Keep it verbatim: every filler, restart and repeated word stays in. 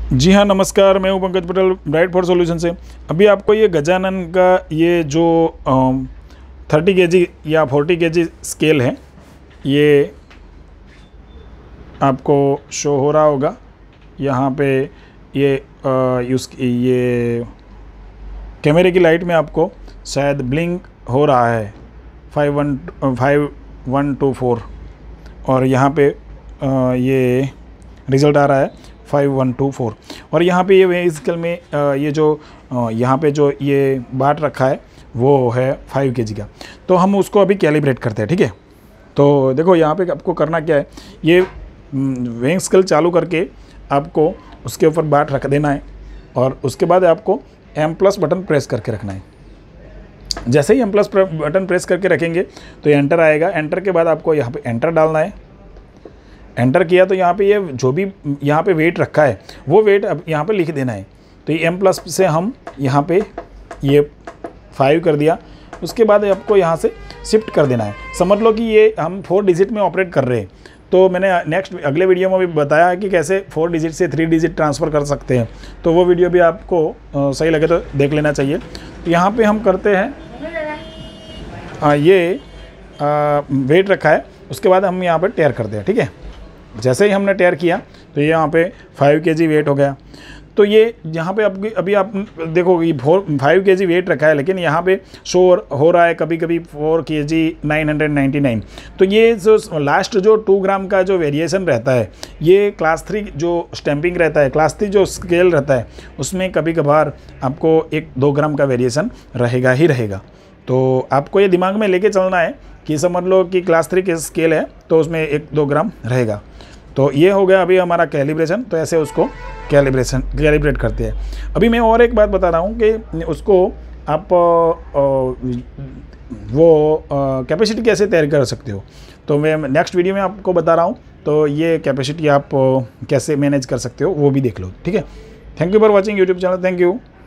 जी हाँ, नमस्कार। मैं हूँ Pankaj Patel, bright for solution से। अभी आपको ये गजानन का ये जो थर्टी के जी या फोर्टी के जी स्केल है, ये आपको शो हो रहा होगा यहाँ पे। ये यूज़ ये कैमरे की लाइट में आपको शायद ब्लिंक हो रहा है five one five one two four, और यहाँ पे आ, ये रिज़ल्ट आ रहा है फाइव वन टू फोर। और यहाँ पे ये स्केल में ये जो यहाँ पे जो ये बाट रखा है वो है फाइव के जी का। तो हम उसको अभी कैलिब्रेट करते हैं, ठीक है। तो देखो यहाँ पे आपको करना क्या है, ये वेइंग स्केल चालू करके आपको उसके ऊपर बाट रख देना है, और उसके बाद आपको एम प्लस बटन प्रेस करके रखना है। जैसे ही एम प्लस बटन प्रेस करके रखेंगे तो ये एंटर आएगा। एंटर के बाद आपको यहाँ पे एंटर डालना है। एंटर किया तो यहाँ पे ये जो भी यहाँ पे वेट रखा है वो वेट अब यहाँ पे लिख देना है। तो ये एम प्लस से हम यहाँ पे ये फाइव कर दिया। उसके बाद आपको यहाँ से शिफ्ट कर देना है। समझ लो कि ये हम फोर डिजिट में ऑपरेट कर रहे हैं। तो मैंने नेक्स्ट अगले वीडियो में भी बताया है कि कैसे फोर डिजिट से थ्री डिजिट ट्रांसफ़र कर सकते हैं। तो वो वीडियो भी आपको आ, सही लगे तो देख लेना चाहिए। तो यहाँ पे हम करते हैं आ, ये आ, वेट रखा है, उसके बाद हम यहाँ पे टेयर करते हैं, ठीक है। जैसे ही हमने टेयर किया तो ये यहाँ पे फाइव के जी वेट हो गया। तो ये यहाँ पे अभी अभी आप देखो ये फोर फाइव के जी वेट रखा है, लेकिन यहाँ पे शो हो रहा है कभी कभी four K G nine hundred ninety nine. तो ये जो लास्ट जो टू ग्राम का जो वेरिएशन रहता है, ये क्लास थ्री जो स्टैंपिंग रहता है, क्लास थ्री जो स्केल रहता है, उसमें कभी कभार आपको एक दो ग्राम का वेरिएशन रहेगा ही रहेगा। तो आपको ये दिमाग में लेके चलना है कि समझ लो कि क्लास थ्री के स्केल है तो उसमें एक दो ग्राम रहेगा। तो ये हो गया अभी हमारा कैलिब्रेशन। तो ऐसे उसको कैलिब्रेशन कैलिब्रेट करते हैं। अभी मैं और एक बात बता रहा हूँ कि उसको आप वो कैपेसिटी कैसे तैयार कर सकते हो, तो मैं नेक्स्ट वीडियो में आपको बता रहा हूँ। तो ये कैपेसिटी आप कैसे मैनेज कर सकते हो वो भी देख लो, ठीक है। Thank you for watching YouTube channel. Thank you.